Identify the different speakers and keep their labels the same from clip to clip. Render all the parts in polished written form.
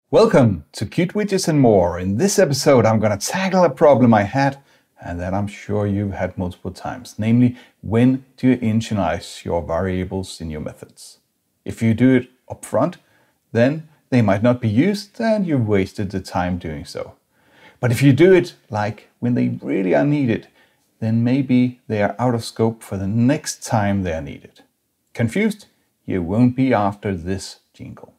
Speaker 1: Welcome to Qt Widgets and more. In this episode, I'm going to tackle a problem I had and that I'm sure you've had multiple times, namely, when do you initialize your variables in your methods? If you do it up front, then they might not be used and you've wasted the time doing so. But if you do it like when they really are needed, then maybe they are out of scope for the next time they are needed. Confused? You won't be after this jingle.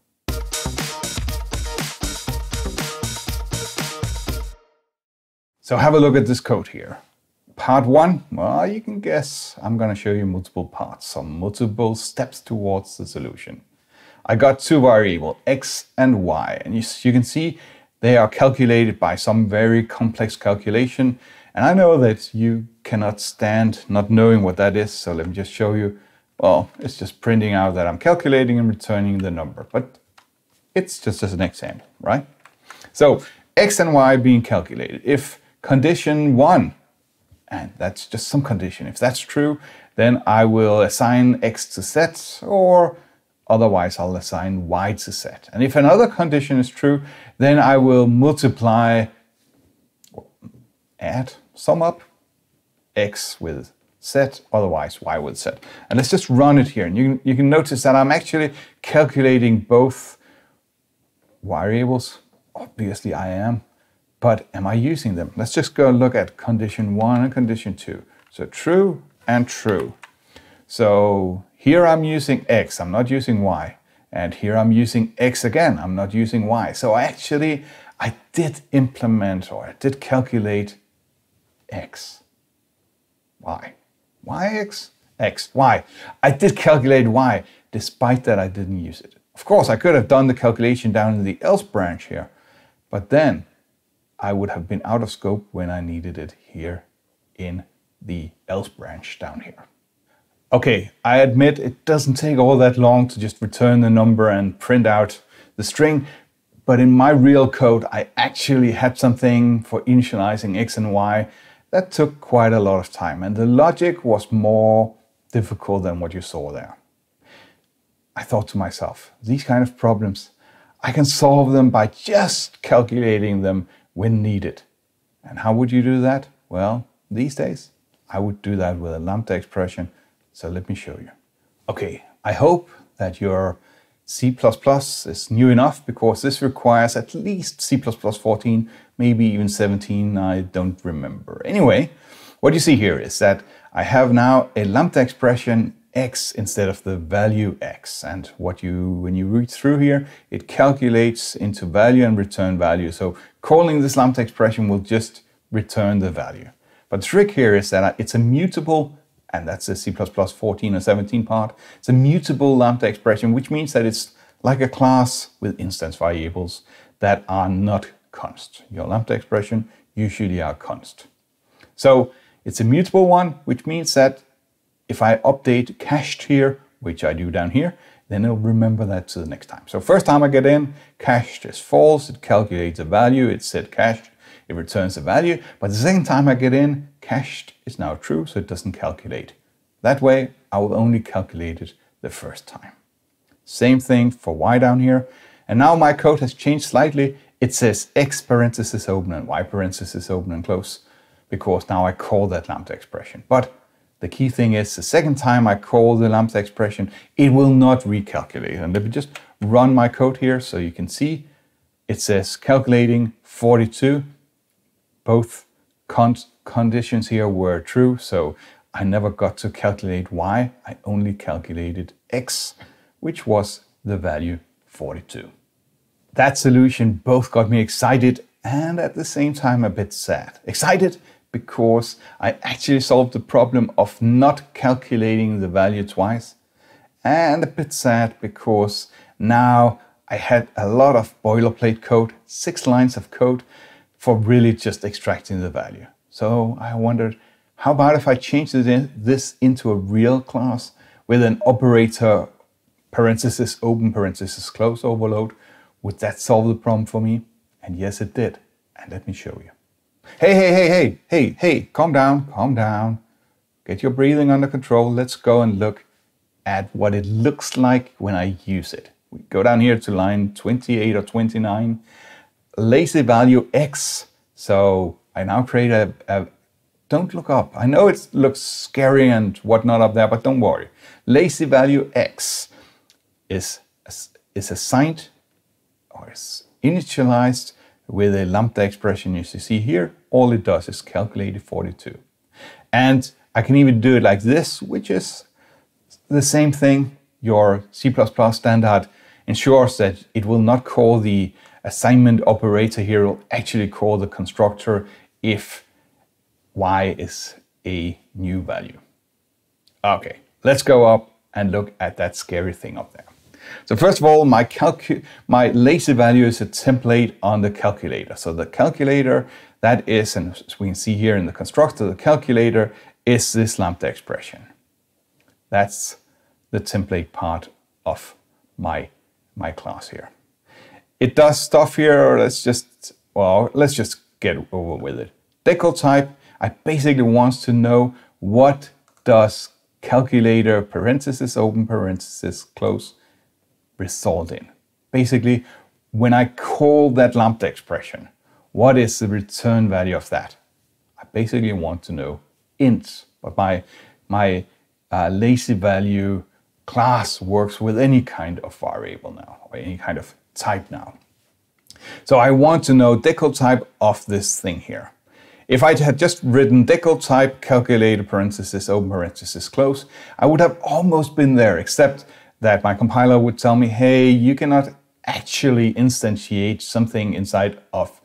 Speaker 1: So have a look at this code here. Part 1, well, you can guess I'm going to show you multiple parts, some multiple steps towards the solution. I got two variables, x and y, and you can see they are calculated by some very complex calculation. And I know that you cannot stand not knowing what that is, so let me just show you. Well, it's just printing out that I'm calculating and returning the number, but it's just as an example, right? So x and y being calculated. If condition 1, and that's just some condition, if that's true, then I will assign x to z, or otherwise I'll assign y to z. And if another condition is true, then I will multiply, add, sum up x with z, otherwise y with z. And let's just run it here. And you can notice that I'm actually calculating both variables. Obviously I am. But am I using them? Let's just go look at condition 1 and condition 2. So true and true. So here I'm using x, I'm not using y. And here I'm using x again, I'm not using y. So I did implement, or I did calculate x. Y. X, y. I did calculate y. Despite that, I didn't use it. Of course, I could have done the calculation down in the else branch here. But then I would have been out of scope when I needed it here in the else branch down here. Okay, I admit it doesn't take all that long to just return the number and print out the string, but in my real code, I actually had something for initializing x and y that took quite a lot of time, and the logic was more difficult than what you saw there. I thought to myself, these kind of problems, I can solve them by just calculating them when needed. And how would you do that? Well, these days, I would do that with a lambda expression. So let me show you. Okay, I hope that your C++ is new enough, because this requires at least C++ 14, maybe even 17, I don't remember. Anyway, what you see here is that I have now a lambda expression x instead of the value x. And when you read through here, it calculates into value and return value. So calling this lambda expression will just return the value. But the trick here is that it's a mutable, and that's the C++ 14 or 17 part. It's a mutable lambda expression, which means that it's like a class with instance variables that are not const. Your lambda expression usually are const. So it's a mutable one, which means that if I update cached here, which I do down here, then it'll remember that to the next time. So first time I get in, cached is false, it calculates a value, it said cached, it returns a value. But the second time I get in, cached is now true, so it doesn't calculate. That way, I will only calculate it the first time. Same thing for y down here. And now my code has changed slightly. It says x parenthesis open and y parenthesis open and close, because now I call that lambda expression. But the key thing is, the second time I call the lambda expression, it will not recalculate. And let me just run my code here so you can see. It says calculating 42. Both conditions here were true, so I never got to calculate y. I only calculated x, which was the value 42. That solution both got me excited and at the same time a bit sad. Excited because I actually solved the problem of not calculating the value twice, and a bit sad because now I had a lot of boilerplate code, 6 lines of code for really just extracting the value. So I wondered, how about if I change this into a real class with an operator parenthesis open parenthesis close overload? Would that solve the problem for me? And yes, it did. And let me show you. Hey, calm down. Get your breathing under control. Let's go and look at what it looks like when I use it. We go down here to line 28 or 29, lazyvaluex. So I now create don't look up. I know it looks scary and whatnot up there, but don't worry. Lazyvaluex is assigned or is initialized with a lambda expression. As you see here, all it does is calculate 42. And I can even do it like this, which is the same thing. Your C++ standard ensures that it will not call the assignment operator here. It will actually call the constructor if y is a new value. Okay, let's go up and look at that scary thing up there. So first of all, my lazy value is a template on the calculator. So the calculator, that is, and as we can see here in the constructor, the calculator is this lambda expression. That's the template part of my class here. It does stuff here. Let's just get over with it. Decor type, I basically want to know what does calculator parenthesis open parenthesis close result in. Basically, when I call that lambda expression, what is the return value of that? I basically want to know int, but my lazy value class works with any kind of variable now, or any kind of type now. So I want to know decor type of this thing here. If I had just written decor type calculator parenthesis open parenthesis close, I would have almost been there, except that my compiler would tell me, hey, you cannot actually instantiate something inside of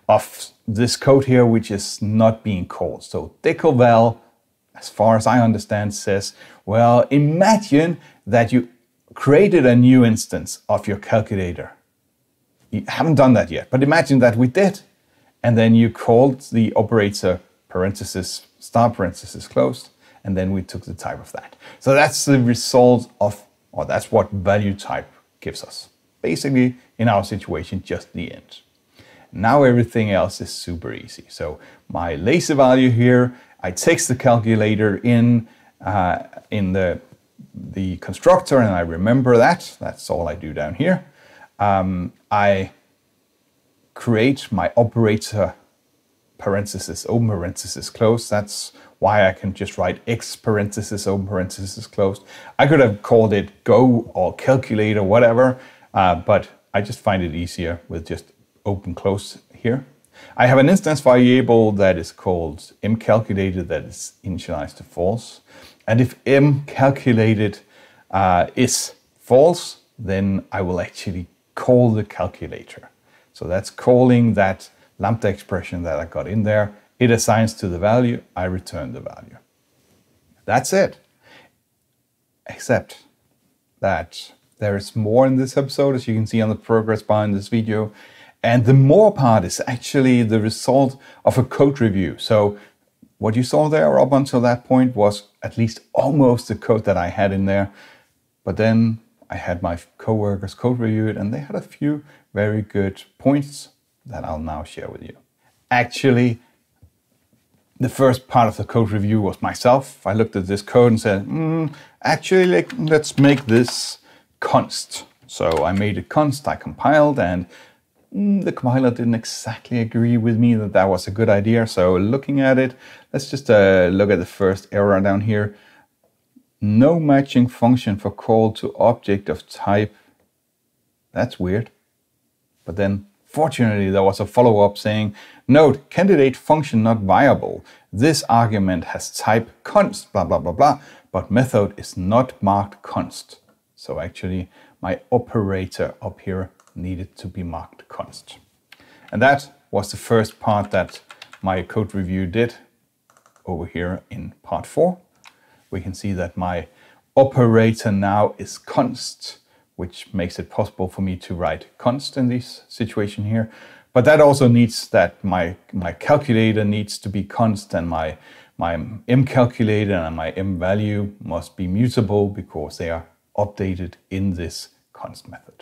Speaker 1: this code here, which is not being called. So decor_val, as far as I understand, says, well, imagine that you created a new instance of your calculator. You haven't done that yet, but imagine that we did. And then you called the operator parenthesis start parenthesis closed, and then we took the type of that. So that's the result of, or that's what value type gives us. Basically, in our situation, just the int. Now everything else is super easy. So my lazy value here, I take the calculator in the constructor, and I remember that. That's all I do down here. I create my operator parenthesis open parenthesis close. That's why I can just write x parenthesis open parenthesis closed. I could have called it go or calculate or whatever, but I just find it easier with just open close here. I have an instance variable that is called mCalculated that is initialized to false. And if mCalculated is false, then I will actually call the calculator. So that's calling that lambda expression that I got in there. It assigns to the value, I return the value. That's it. Except that there is more in this episode, as you can see on the progress bar in this video. And the more part is actually the result of a code review. So what you saw there up until that point was at least almost the code that I had in there. But then I had my coworkers code review it, and they had a few very good points that I'll now share with you. Actually, the first part of the code review was myself. I looked at this code and said, actually, let's make this const. So I made it const, I compiled, and the compiler didn't exactly agree with me that that was a good idea. So looking at it, let's just look at the first error down here. No matching function for call to object of type. That's weird. But then, fortunately, there was a follow-up saying, note, candidate function not viable. This argument has type const, blah, blah, blah, blah, but method is not marked const. So actually, my operator up here needed to be marked const. And that was the first part that my code review did over here in part 4. We can see that my operator now is const, which makes it possible for me to write const in this situation here. But that also needs that my calculator needs to be const, and my mCalculator and my mValue must be mutable because they are updated in this const method.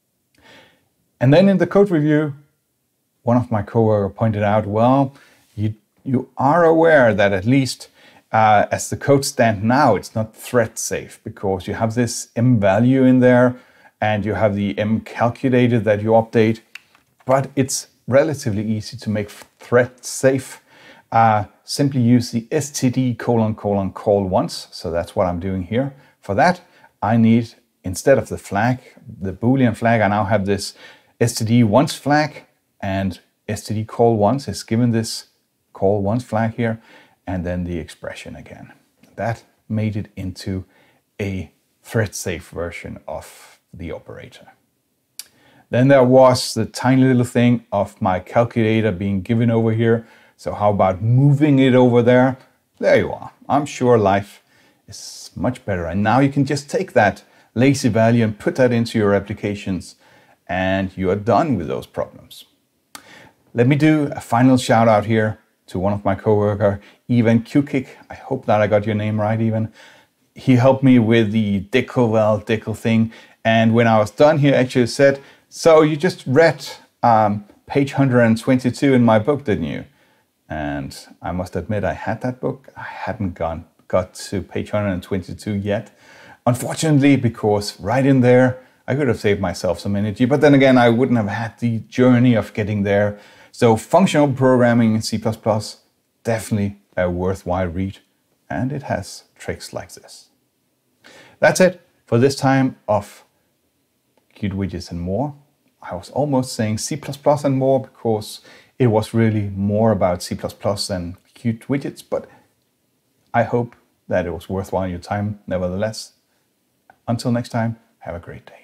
Speaker 1: And then in the code review, one of my coworkers pointed out, well, you are aware that at least as the code stands now, it's not thread safe because you have this mValue in there, and you have the M calculator that you update, but it's relatively easy to make thread safe. Simply use the std : call once. So that's what I'm doing here. For that, I need, instead of the flag, the Boolean flag, I now have this std once flag, and std call once is given this call once flag here, and then the expression again. That made it into a thread safe version of the operator. Then there was the tiny little thing of my calculator being given over here. So how about moving it over there? There you are. I'm sure life is much better. And now you can just take that lazy value and put that into your applications, and you are done with those problems. Let me do a final shout out here to one of my coworker, Ivan Qkick. I hope that I got your name right, Ivan. He helped me with the decal thing. And when I was done, he actually said, so you just read page 122 in my book, didn't you? And I must admit, I had that book. I hadn't got to page 122 yet. Unfortunately, because right in there, I could have saved myself some energy, but then again, I wouldn't have had the journey of getting there. So functional programming in C++, definitely a worthwhile read, and it has tricks like this. That's it for this time of Qt Widgets and more. I was almost saying C++ and more because it was really more about C++ than Qt Widgets, but I hope that it was worthwhile your time nevertheless. Until next time, have a great day.